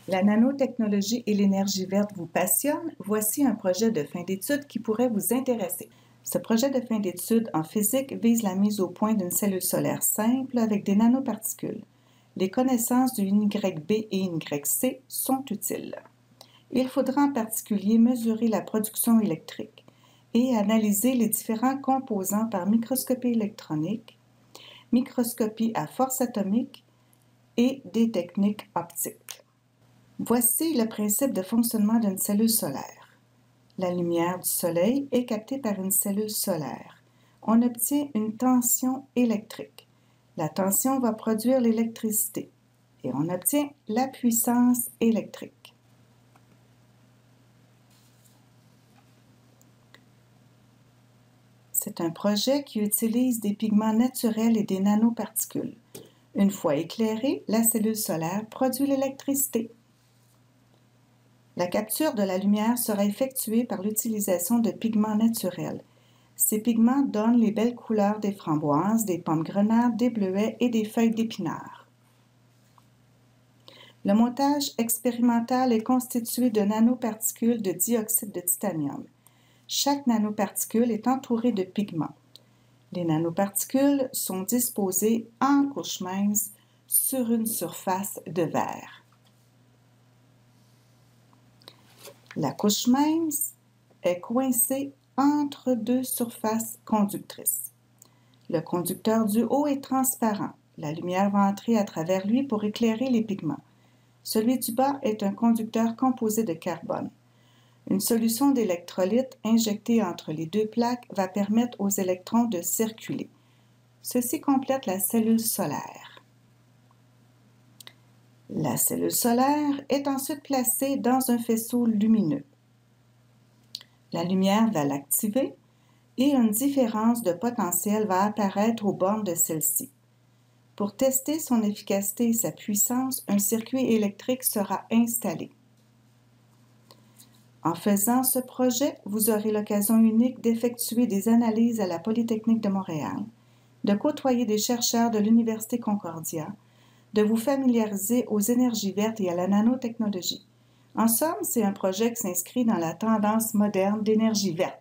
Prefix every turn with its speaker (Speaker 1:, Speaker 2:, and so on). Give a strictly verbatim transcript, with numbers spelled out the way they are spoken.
Speaker 1: La nanotechnologie et l'énergie verte vous passionnent? Voici un projet de fin d'études qui pourrait vous intéresser. Ce projet de fin d'études en physique vise la mise au point d'une cellule solaire simple avec des nanoparticules. Les connaissances du Y B et Y C sont utiles. Il faudra en particulier mesurer la production électrique et analyser les différents composants par microscopie électronique, microscopie à force atomique et des techniques optiques. Voici le principe de fonctionnement d'une cellule solaire. La lumière du soleil est captée par une cellule solaire. On obtient une tension électrique. La tension va produire l'électricité et on obtient la puissance électrique. C'est un projet qui utilise des pigments naturels et des nanoparticules. Une fois éclairée, la cellule solaire produit l'électricité. La capture de la lumière sera effectuée par l'utilisation de pigments naturels. Ces pigments donnent les belles couleurs des framboises, des pommes-grenades, des bleuets et des feuilles d'épinards. Le montage expérimental est constitué de nanoparticules de dioxyde de titanium. Chaque nanoparticule est entourée de pigments. Les nanoparticules sont disposées en couches minces sur une surface de verre. La couche mince est coincée entre deux surfaces conductrices. Le conducteur du haut est transparent. La lumière va entrer à travers lui pour éclairer les pigments. Celui du bas est un conducteur composé de carbone. Une solution d'électrolyte injectée entre les deux plaques va permettre aux électrons de circuler. Ceci complète la cellule solaire. La cellule solaire est ensuite placée dans un faisceau lumineux. La lumière va l'activer et une différence de potentiel va apparaître aux bornes de celle-ci. Pour tester son efficacité et sa puissance, un circuit électrique sera installé. En faisant ce projet, vous aurez l'occasion unique d'effectuer des analyses à la Polytechnique de Montréal, de côtoyer des chercheurs de l'Université Concordia, de vous familiariser aux énergies vertes et à la nanotechnologie. En somme, c'est un projet qui s'inscrit dans la tendance moderne d'énergie verte.